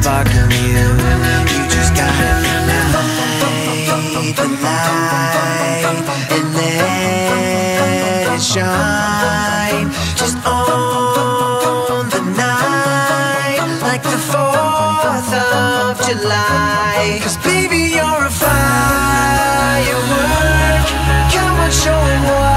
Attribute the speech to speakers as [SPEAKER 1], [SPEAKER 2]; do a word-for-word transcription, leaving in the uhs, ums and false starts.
[SPEAKER 1] spark in you. You just gotta ignite the light and let it shine. Just on the night like the fourth of July. 'Cause baby, you're a firework. Come on, show 'em what